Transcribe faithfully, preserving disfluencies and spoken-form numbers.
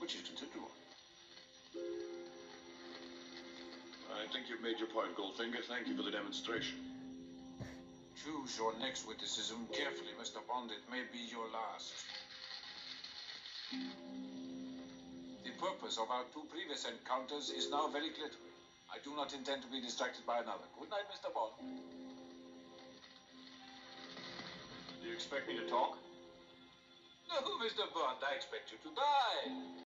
which is considerable. I think you've made your point, Goldfinger. Thank you for the demonstration. Choose your next witticism carefully, Mister Bond. It may be your last. The purpose of our two previous encounters is now very clear to me. I do not intend to be distracted by another. Good night, Mister Bond. Do you expect me to talk? No, Mister Bond, I expect you to die.